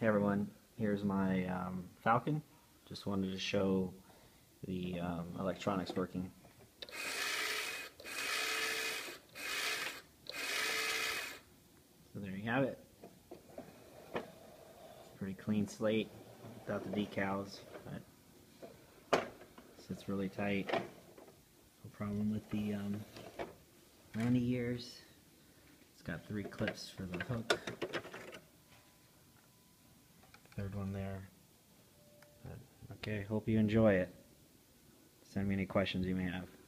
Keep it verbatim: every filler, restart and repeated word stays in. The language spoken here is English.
Hey everyone, here's my um, Falcon. Just wanted to show the um, electronics working. So there you have it. Pretty clean slate without the decals, but sits really tight. No problem with the um, landing gears. It's got three clips for the hook. Third one there. But, okay, hope you enjoy it. Send me any questions you may have.